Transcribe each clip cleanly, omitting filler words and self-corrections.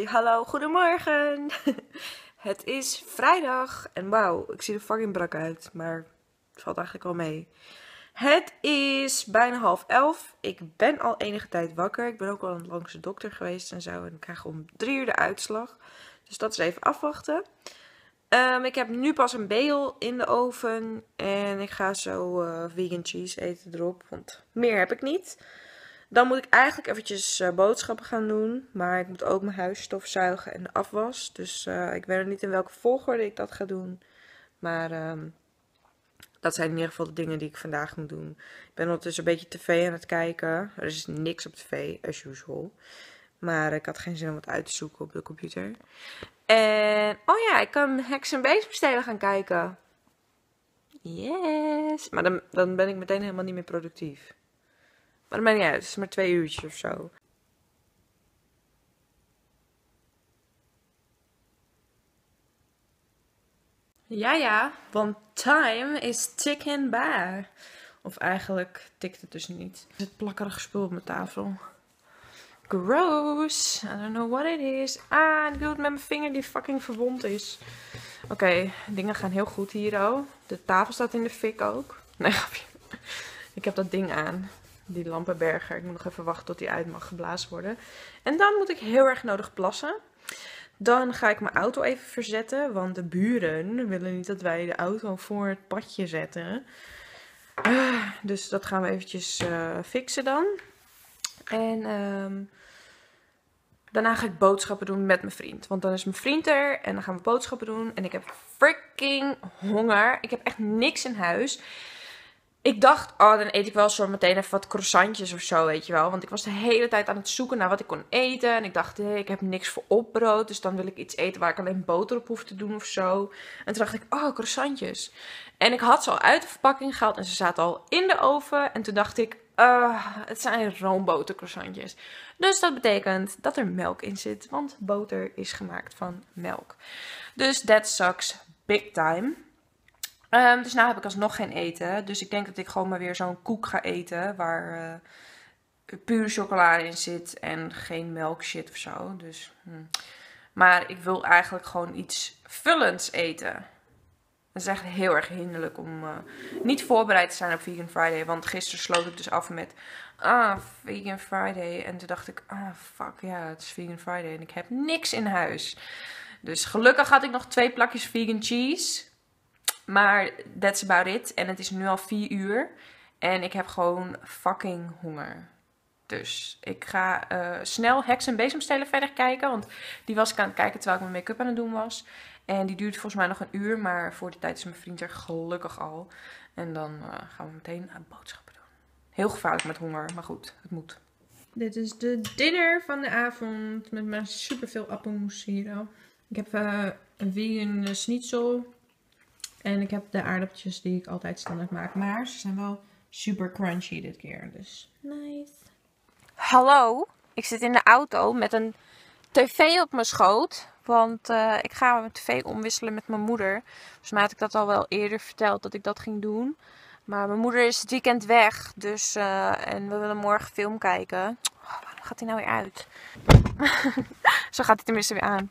Hallo, goedemorgen. Het is vrijdag en wauw, ik zie er fucking brak uit, maar het valt eigenlijk wel mee. Het is bijna 10:30. Ik ben al enige tijd wakker. Ik ben ook al langs de dokter geweest en zo. En ik krijg om 3 uur de uitslag. Dus dat is even afwachten. Ik heb nu pas een bagel in de oven. En ik ga zo vegan cheese eten erop, want meer heb ik niet. Dan moet ik eigenlijk eventjes boodschappen gaan doen. Maar ik moet ook mijn huis stofzuigen en de afwas. Dus ik weet nog niet in welke volgorde ik dat ga doen. Maar dat zijn in ieder geval de dingen die ik vandaag moet doen. Ik ben ondertussen een beetje tv aan het kijken. Er is niks op tv, as usual. Maar ik had geen zin om het uit te zoeken op de computer. En, oh ja, ik kan Heks en Bezemstelen gaan kijken. Yes. Maar dan ben ik meteen helemaal niet meer productief. Maar dat maakt niet uit, het is maar 2 uurtjes of zo. Ja, want time is ticking by. Of eigenlijk tikt het dus niet. Er zit plakkerig spul op mijn tafel. Gross. I don't know what it is. Ik doe het met mijn vinger die fucking verwond is. Oké, dingen gaan heel goed hier ook. De tafel staat in de fik ook. Nee, grapje. Ik heb dat ding aan. Die lampenberger. Ik moet nog even wachten tot die uit mag geblazen worden. En dan moet ik heel erg nodig plassen. Dan ga ik mijn auto even verzetten. Want de buren willen niet dat wij de auto voor het padje zetten. Dus dat gaan we eventjes fixen dan. En daarna ga ik boodschappen doen met mijn vriend. Want dan is mijn vriend er. En dan gaan we boodschappen doen. En ik heb freaking honger. Ik heb echt niks in huis. Ik dacht, oh, dan eet ik wel zo meteen even wat croissantjes of zo, weet je wel. Want ik was de hele tijd aan het zoeken naar wat ik kon eten. En ik dacht, ik heb niks voor opbrood. Dus dan wil ik iets eten waar ik alleen boter op hoef te doen of zo. En toen dacht ik, oh, croissantjes. En ik had ze al uit de verpakking gehaald en ze zaten al in de oven. En toen dacht ik, het zijn roomboter croissantjes. Dus dat betekent dat er melk in zit. Want boter is gemaakt van melk. Dus that sucks big time. Dus nou heb ik alsnog geen eten. Dus ik denk dat ik gewoon maar weer zo'n koek ga eten. Waar pure chocolade in zit. En geen melk shit of zo. Dus, Maar ik wil eigenlijk gewoon iets vullends eten. Het is echt heel erg hinderlijk om niet voorbereid te zijn op Vegan Friday. Want gisteren sloot ik dus af met Vegan Friday. En toen dacht ik, fuck ja, het is Vegan Friday. En ik heb niks in huis. Dus gelukkig had ik nog 2 plakjes vegan cheese. Maar that's about it. En het is nu al 4 uur. En ik heb gewoon fucking honger. Dus ik ga snel Heks en Bezemstelen verder kijken. Want die was ik aan het kijken terwijl ik mijn make-up aan het doen was. En die duurt volgens mij nog 1 uur. Maar voor die tijd is mijn vriend er gelukkig al. En dan gaan we meteen aan boodschappen doen. Heel gevaarlijk met honger. Maar goed, het moet. Dit is de dinner van de avond. Met maar superveel appelmoes hier al. Ik heb een vegan schnitzel. En ik heb de aardappeltjes die ik altijd standaard maak. Maar ze zijn wel super crunchy dit keer. Dus nice. Hallo. Ik zit in de auto met een tv op mijn schoot. Want ik ga mijn tv omwisselen met mijn moeder. Volgens mij had ik dat al wel eerder verteld dat ik dat ging doen. Maar mijn moeder is het weekend weg. Dus, en we willen morgen film kijken. Waarom gaat hij nou weer uit? Zo gaat hij tenminste weer aan.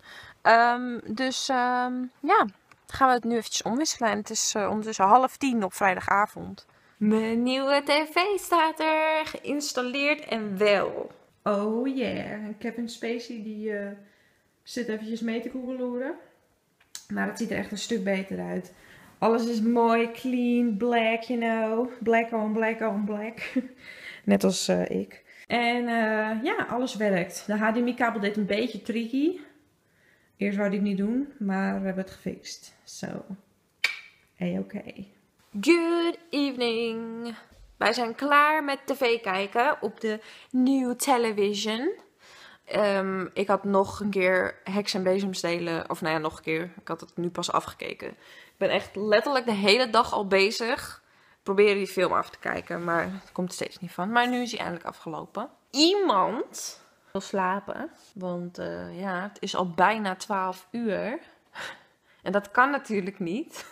Ja. Gaan we het nu eventjes omwisselen. En het is ondertussen 9:30 op vrijdagavond. Mijn nieuwe tv staat er. Geïnstalleerd en wel. Oh yeah. Kevin Spacey die zit eventjes mee te koekeloeren. Maar het ziet er echt een stuk beter uit. Alles is mooi, clean, black, you know. Black on black on black. Net als ik. En ja, alles werkt. De HDMI-kabel deed een beetje tricky. Eerst wou ik het niet doen, maar we hebben het gefixt. Zo. Oké. Good evening. Wij zijn klaar met tv kijken op de New Television. Ik had nog een keer Heks en Bezemstelen. Of nou ja, nog een keer. Ik had het nu pas afgekeken. Ik ben echt letterlijk de hele dag al bezig. Proberen die film af te kijken, maar het komt er steeds niet van. Maar nu is hij eindelijk afgelopen. Iemand wil slapen. Want ja, het is al bijna 12 uur. En dat kan natuurlijk niet.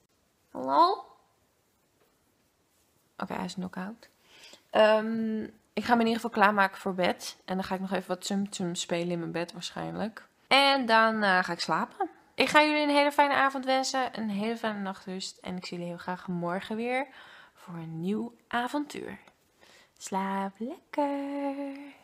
Hallo? Oké, hij is knock-out. Ik ga me in ieder geval klaarmaken voor bed. En dan ga ik nog even wat Tsum spelen in mijn bed waarschijnlijk. En dan ga ik slapen. Ik ga jullie een hele fijne avond wensen. Een hele fijne nachtrust. En ik zie jullie heel graag morgen weer voor een nieuw avontuur. Slaap lekker.